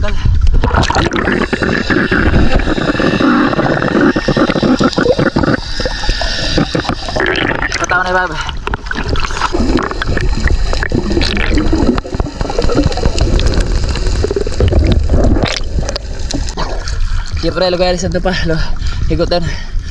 tanggal. Katawa na ibaba. Siyempre lugar sa ito pa, higutan.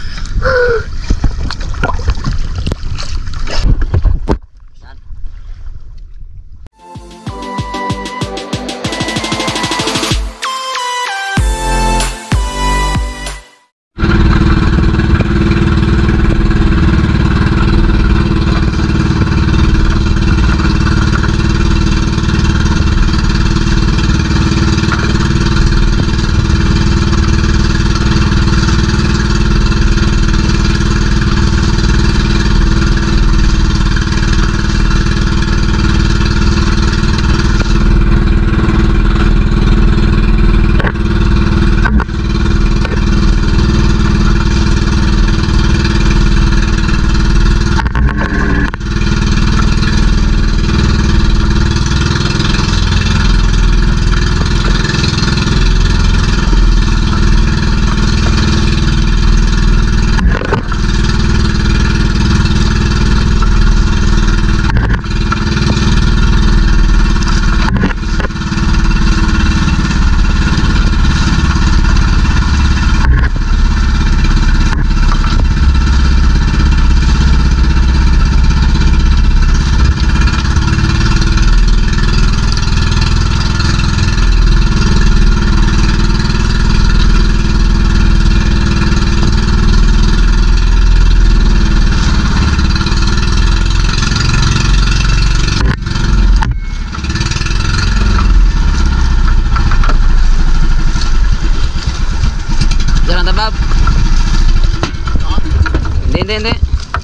Hindi.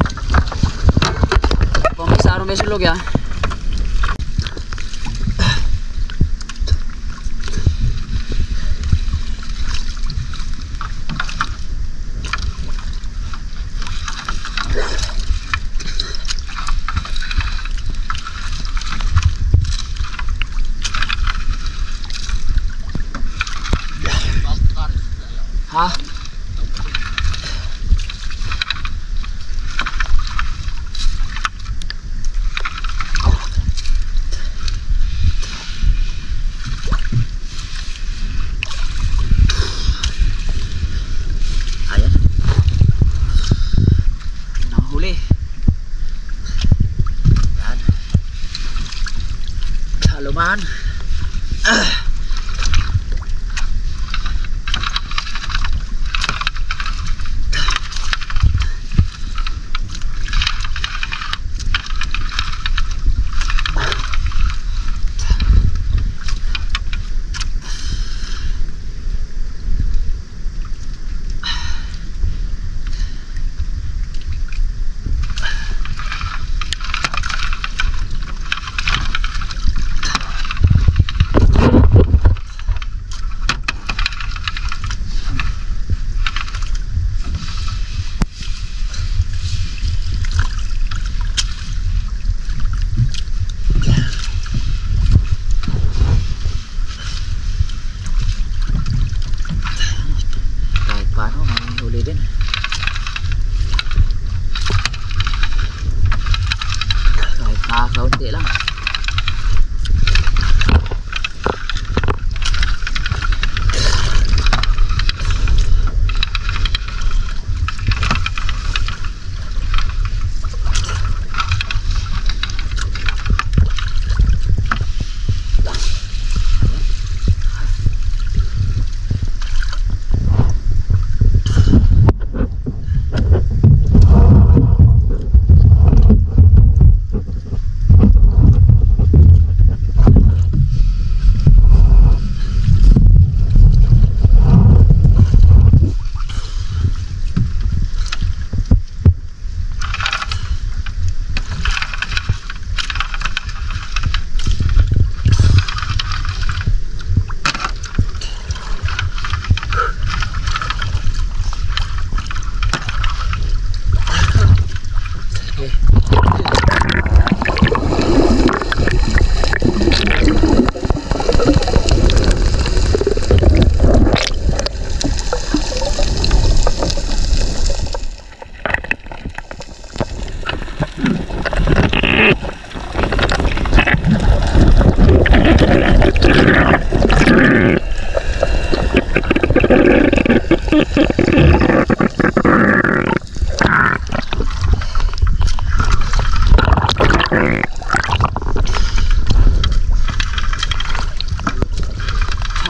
Pumisaro may sulog ya. Ha? Haluman.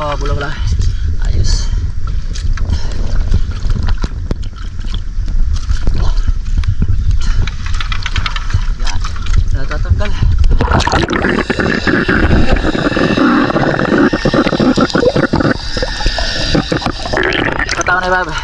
bulong lah. Ayos. Yan. Natatanggal. Patama na yung baba.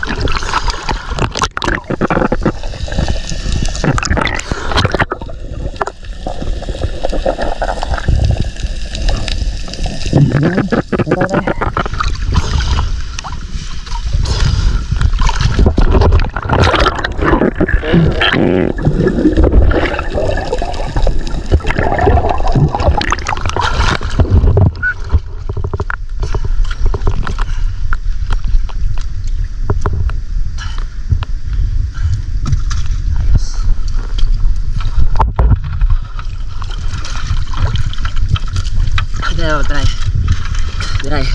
Diray.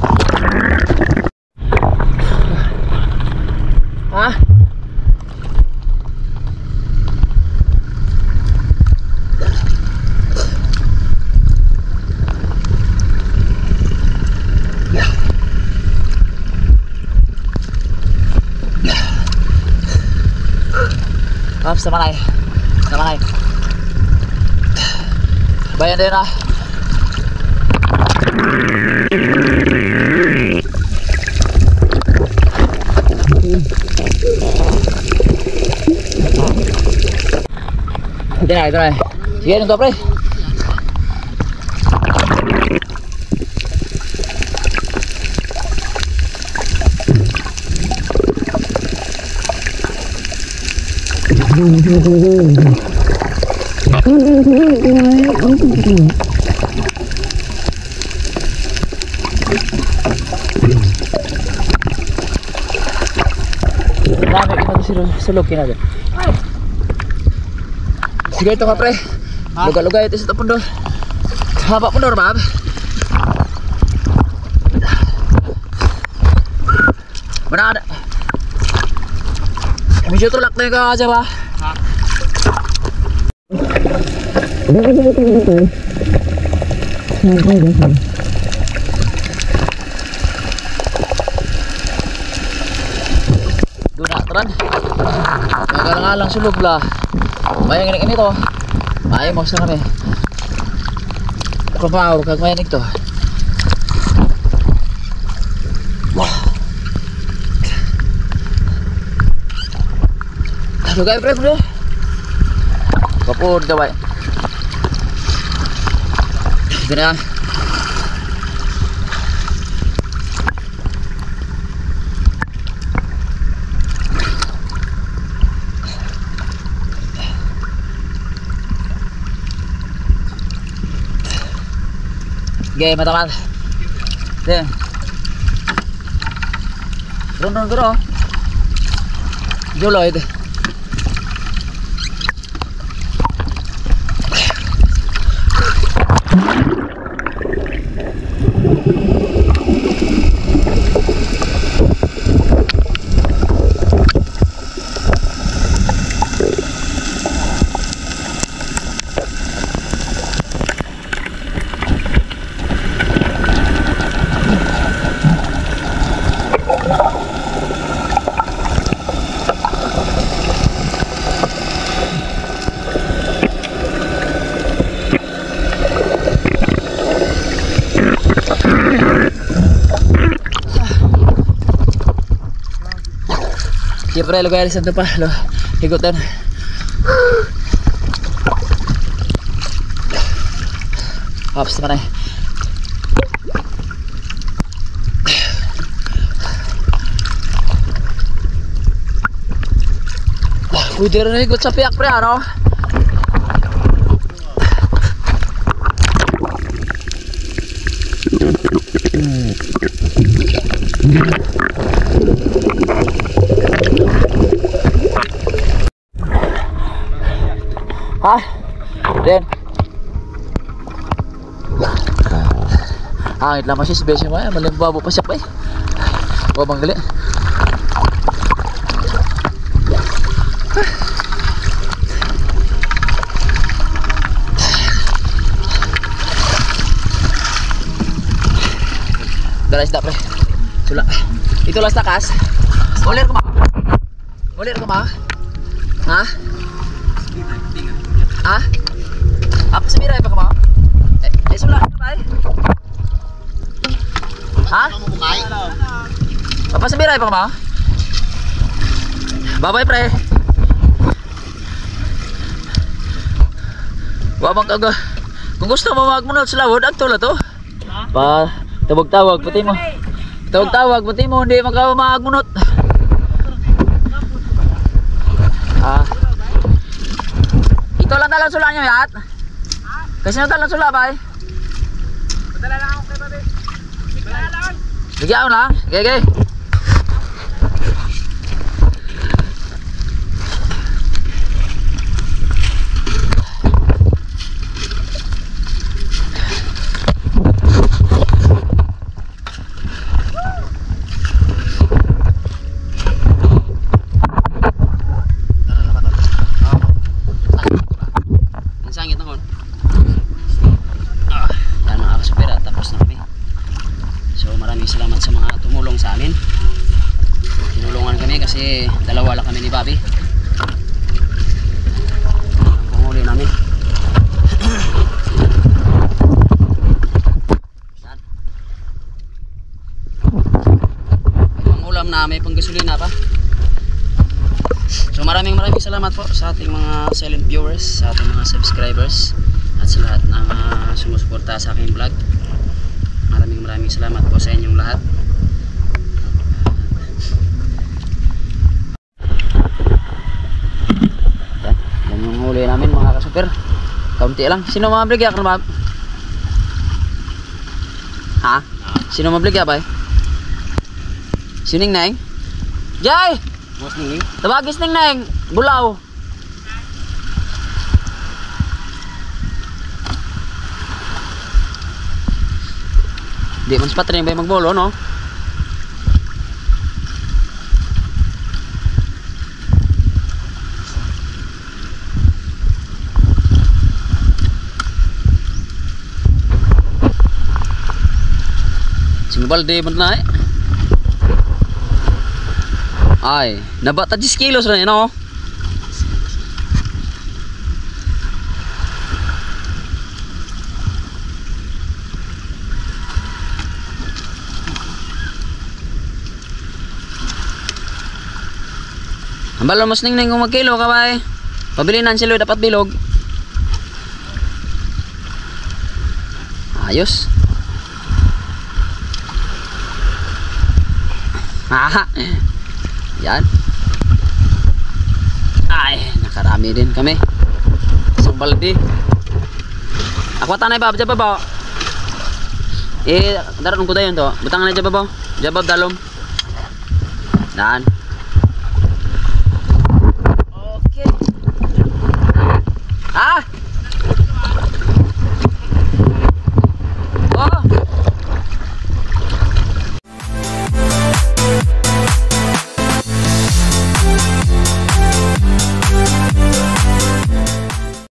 Ah. Sama na. Bayan din ah. Ito na. Sige, nung to pre. Marami kita sulog kinaga. Sige ito ka pre. Luga-luga ito sa tapon doon. Haba pun doon bab. Mana ada? Medyo tulak na yung kakaja ba? Doon na teran. Nagalang-alang sulog lah. Bayang ini to. Ay mo sa kami. Kumaw kag mayanig to. Wah. Lugay pre bro. Kapur coba. Gina. Oke, teman-teman. Deh. Turun bro. Jolo itu. Siyempre, lugar sa ito pa. Higutan. Ops naman ay. Pwede rin higot sa piyak pre, ano? Ha? Den. Hangit lang siya si Bessie mo. Malimbabo pa siya pa eh. Babang gali. Dala isda pre. Sula. Ito las takas. Ulir ko ma. Ulir ko ma. Ha? Ha? Apa semirai pa ka ma? Sula ka ba? Ha? Apa semirai pa ka ma? Bye-bye pre. Wabang kaga. Kung gusto mo magmunod sa lawod, agto la to. Pa, tawag-tawag pati mo. Tawag-tawag pati mo, hindi magmunot. Ah. Ito lang talang sula nyo yat. Kasi nyo talang sula ba eh? Padala lang ako kay babe. Padala lang. Bigyan ko lang. Okay. Salamat sa mga tumulong sa amin. Tinulungan kami kasi dalawa lang kami ni Bobby. Ang panghuli namin. May ulam na, may panggasolina pa. So maraming salamat po sa ating mga silent viewers, sa ating mga subscribers, at sa lahat ng sumusuporta sa aking vlog. Maraming salamat po sa inyong lahat. Yan yung huli namin mga kasuper. Kaunti lang. Sino mabligya ka na? Ha? Sino mabligya ba? Si Ning Neng? Jay! Tabagis Ning Neng! Bulaw! Di man spot rin ba magbolo, no? Singbalde man na eh. Ay, nabata 10 kilos na yun, no? Ambalo mas Ning Neng kung magkilo ka ba eh. Pabilinan sila dapat bilog. Ayos. Haha. Yan. Ay, nakarami din kami. Isang balde. Ako tanay ba, jabab ba? Daron ko dayon to. Butang na jabab ba? Jabab dalom. Dan. Ah!